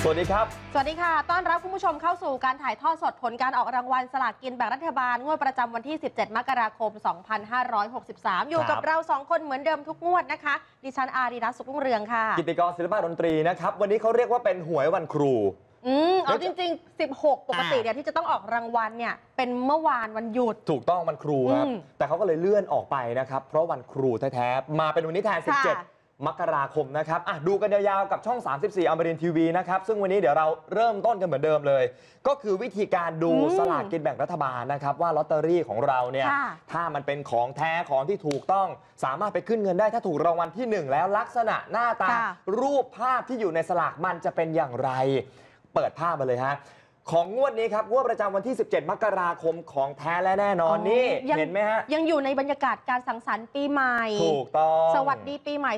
วัสดีครับสวัสดีค่ะต้อนรับคุณผู้ชมเข้าสู่การถ่ายทอดสดผลการออกรางวัลสลากกินแบ่งรัฐบาลงวดประจำวันที่ 17 มกราคม 2563 อยู่กับเรา 2 คนเหมือนเดิมทุกงวดนะคะดิฉันอารีรัตน์สุขรุ่งเรืองค่ะกิตติกรศิลปะดนตรีนะครับวันนี้เขาเรียกว่าเป็นหวยวันครูเอาจริงๆ16ปกติเนี่ยที่จะต้องออกรางวัลเนี่ยเป็นเมื่อวานวันหยุดถูกต้องวันครูครับแต่เขาก็เลยเลื่อนออกไปนะครับเพราะวันครูแท้ๆมาเป็นวันนี้แทน17มกราคมนะครับดูกันยาวๆกับช่อง34อมรินทร์ทีวีนะครับซึ่งวันนี้เดี๋ยวเราเริ่มต้นกันเหมือนเดิมเลยก็คือวิธีการดูสลากกินแบ่งรัฐบาลนะครับว่าลอตเตอรี่ของเราเนี่ยถ้ามันเป็นของแท้ของที่ถูกต้องสามารถไปขึ้นเงินได้ถ้าถูกรางวัลที่1แล้วลักษณะหน้าตารูปภาพที่อยู่ในสลากมันจะเป็นอย่างไรเปิดภาพมาเลยฮะของงวดนี้ครับงวดประจำวันที่17มกราคมของแท้และแน่นอนนี่เห็นไหมฮะยังอยู่ในบรรยากาศการสังสรรค์ปีใหม่ถูกต้องสวัสดีปีใหม่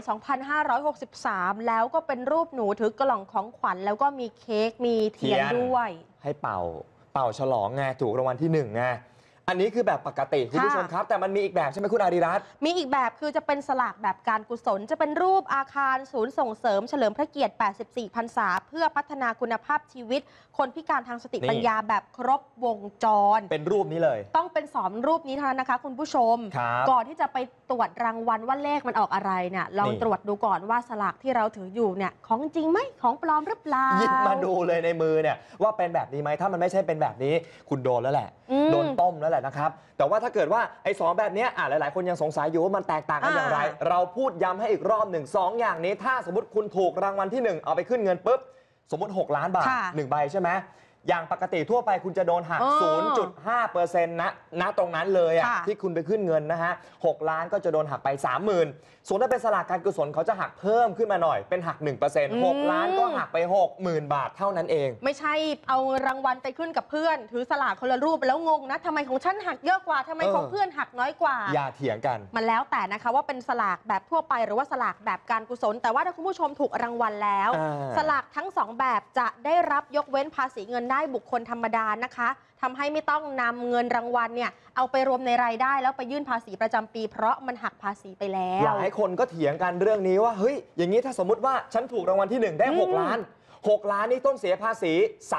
2563แล้วก็เป็นรูปหนูถือกล่องของขวัญแล้วก็มีเค้กมีเทียนด้วยให้เป่าฉลองไงถูกรางวัลที่1ไงอันนี้คือแบบปกติคุณผู้ชมครับแต่มันมีอีกแบบใช่ไหมคุณอารีรัตน์มีอีกแบบคือจะเป็นสลากแบบการกุศลจะเป็นรูปอาคารศูนย์ส่งเสริมเฉลิมพระเกียรติ84พรรษาเพื่อพัฒนาคุณภาพชีวิตคนพิการทางสติปัญญาแบบครบวงจรเป็นรูปนี้เลยต้องเป็น2รูปนี้เท่านั้นนะคะคุณผู้ชมก่อนที่จะไปตรวจรางวัลว่าเลขมันออกอะไรเนี่ยลองตรวจดูก่อนว่าสลากที่เราถืออยู่เนี่ยของจริงไหมของปลอมหรือเปล่าหยิบมาดูเลยในมือเนี่ยว่าเป็นแบบนี้ไหมถ้ามันไม่ใช่เป็นแบบนี้คุณโดนแล้วแหละโดนต้มแล้วแหละนะครับแต่ว่าถ้าเกิดว่าไอ้2แบบนี้หลายๆคนยังสงสัยอยู่ว่ามันแตกต่างกันอย่างไรเราพูดย้ำให้อีกรอบ2อย่างนี้ถ้าสมมติคุณถูกรางวัลที่1เอาไปขึ้นเงินปุ๊บสมมติ6 ล้านบาท1ใบใช่ไหมอย่างปกติทั่วไปคุณจะโดนหัก 0.5% ณตรงนั้นเลยที่คุณไปขึ้นเงินนะฮะ6 ล้านก็จะโดนหักไป 30,000 ส่วนถ้าเป็นสลากการกุศลเขาจะหักเพิ่มขึ้นมาหน่อยเป็นหัก 1% 6 ล้านก็หักไป 60,000 บาทเท่านั้นเองไม่ใช่เอารางวัลไปขึ้นกับเพื่อนถือสลากคนละรูปแล้วงงนะทำไมของฉันหักเยอะกว่าทำไมของเพื่อนหักน้อยกว่าอย่าเถียงกันมันแล้วแต่นะคะว่าเป็นสลากแบบทั่วไปหรือว่าสลากแบบการกุศลแต่ว่าถ้าคุณผู้ชมถูกรางวัลแล้วสลากทั้ง2แบบจะได้รับยกเว้นภาษีเงินได้บุคคลธรรมดานะคะทำให้ไม่ต้องนำเงินรางวัลเนี่ยเอาไปรวมในรายได้แล้วไปยื่นภาษีประจำปีเพราะมันหักภาษีไปแล้วหลายคนก็เถียงกันเรื่องนี้ว่าเฮ้ยอย่างนี้ถ้าสมมติว่าฉันถูกรางวัลที่1ได้6 ล้าน6 ล้านนี่ต้องเสียภาษี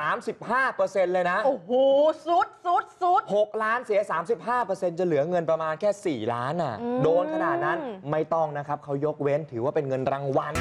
35% เลยนะโอ้โหสุด 6 ล้านเสีย 35% จะเหลือเงินประมาณแค่4 ล้านโดนขนาดนั้นไม่ต้องนะครับเขายกเว้นถือว่าเป็นเงินรางวัล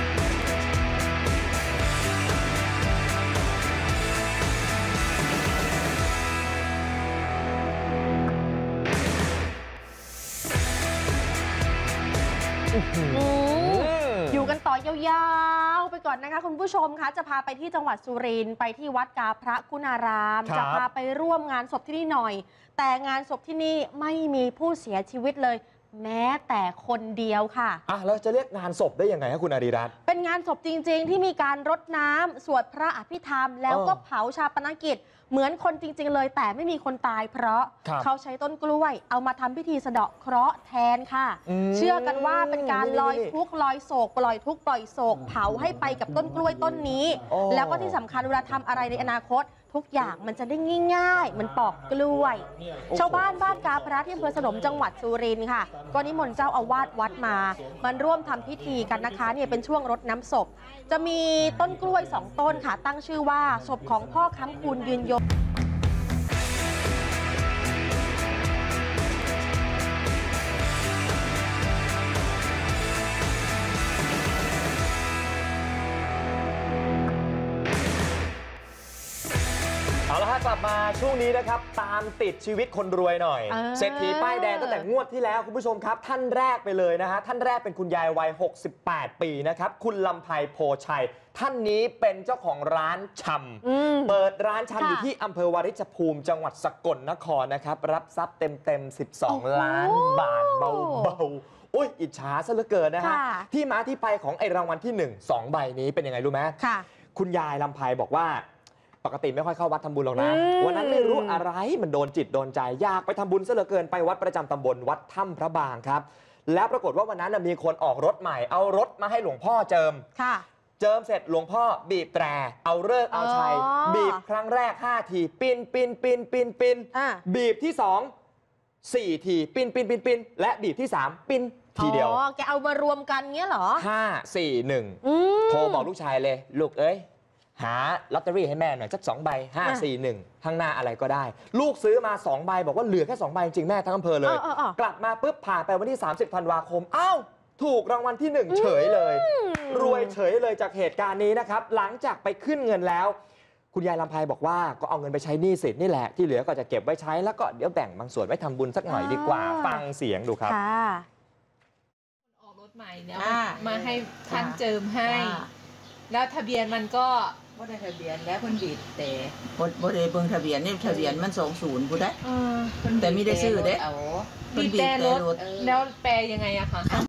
อยู่กันต่อยาวๆไปก่อนนะคะคุณผู้ชมคะจะพาไปที่จังหวัดสุรินทร์ไปที่วัดกาพระคุณารามจะพาไปร่วมงานศพที่นี่หน่อยแต่งานศพที่นี่ไม่มีผู้เสียชีวิตเลยแม้แต่คนเดียวค่ะแล้วจะเรียกงานศพได้ยังไงครับคุณอารีรัตน์เป็นงานศพจริงๆที่มีการรดน้ำสวดพระอภิธรรมแล้วก็เผาชาปนกิจเหมือนคนจริงๆเลยแต่ไม่มีคนตายเพราะเขาใช้ต้นกล้วยเอามาทำพิธีสะเดาะเคราะห์แทนค่ะเชื่อกันว่าเป็นการลอยทุกข์ลอยโศกปล่อยทุกข์ปล่อยโศกเผาให้ไปกับต้นกล้วยต้นนี้แล้วก็ที่สำคัญเวลาทำอะไรในอนาคตทุกอย่างมันจะได้ง่ายๆมันปอกกล้วยชาวบ้านบ้านกาพระที่อำเภอสนมจังหวัดสุรินทร์ค่ะก็นิมนต์เจ้าอาวาสวัดมาร่วมทำพิธีกันนะคะเนี่ยเป็นช่วงรดน้ำศพจะมีต้นกล้วย2 ต้นค่ะตั้งชื่อว่าศพของพ่อค้ำคูณยืนยงเอาละฮะกลับมาช่วงนี้นะครับตามติดชีวิตคนรวยหน่อยเศรษฐีป้ายแดงตั้งแต่งวดที่แล้วคุณผู้ชมครับท่านแรกไปเลยนะฮะท่านแรกเป็นคุณยายวัย68 ปีนะครับคุณลำไพโพชัยท่านนี้เป็นเจ้าของร้านชำเปิดร้านชำอยู่ที่อำเภอวาริชภูมิจังหวัดสกลนครนะครับรับทรัพย์เต็ม12 ล้านบาทเบาๆอุ้ยอิจฉาซะเหลือเกินนะฮะที่มาที่ไปของไอ้รางวัลที่1 2 ใบนี้เป็นยังไงรู้ไหมคุณยายลำไพบอกว่าปกติไม่ค่อยเข้าวัดทำบุญหรอกนะวันนั้นไม่รู้อะไรมันโดนจิตโดนใจอยากไปทำบุญซะเหลือเกินไปวัดประจำตำบลวัดถ้ำพระบางครับแล้วปรากฏว่าวันนั้นมีคนออกรถใหม่เอารถมาให้หลวงพ่อเจิมเจิมเสร็จหลวงพ่อบีบแตรเอาฤกษ์เอาชัยบีบครั้งแรก5 ทีปินบีบที่2 4 ทีปินและบีบที่3ปินทีเดียวแกเอามารวมกันเงี้ยเหรอ 5 4 1โทรบอกลูกชายเลยลูกเอ้ยหาลอตเตอรี่ให้แม่หน่อยสัก2 ใบ 541 ข้างหน้าอะไรก็ได้ ลูกซื้อมา2 ใบบอกว่าเหลือแค่2 ใบจริงแม่ทั้งอำเภอเลยกลับมาปุ๊บผ่านไปวันที่30 ธันวาคมอ้าวถูกรางวัลที่1เฉยเลยรวยเฉยเลยจากเหตุการณ์นี้นะครับหลังจากไปขึ้นเงินแล้วคุณยายลำไพบอกว่าก็เอาเงินไปใช้หนี้สินนี่แหละที่เหลือก็จะเก็บไว้ใช้แล้วก็เดี๋ยวแบ่งบางส่วนไว้ทำบุญสักหน่อยดีกว่าฟังเสียงดูครับออกรถใหม่แล้วมาให้ท่านเจิมให้แล้วทะเบียนมันก็บ่ได้ทะเบียนแล้วเพิ่นบีบแต่บ่ได้เบิ่งทะเบียนนี่ทะเบียนมัน20ผู้ใดแต่มีได้ซื้อเด้บีบแต่รถแล้วแปลยังไงอะคะ